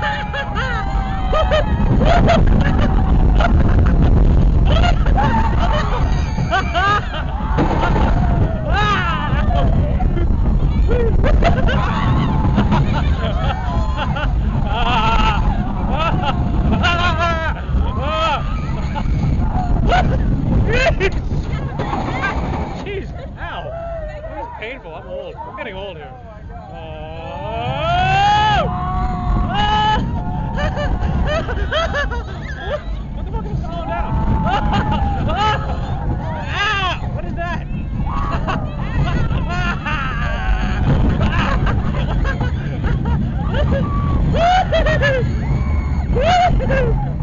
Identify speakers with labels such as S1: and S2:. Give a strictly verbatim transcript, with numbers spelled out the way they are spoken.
S1: Jeez, ow. This is painful. I'm old. I'm getting old here. Oh! Ah! What the fuck is slowing down? Ah! What is that?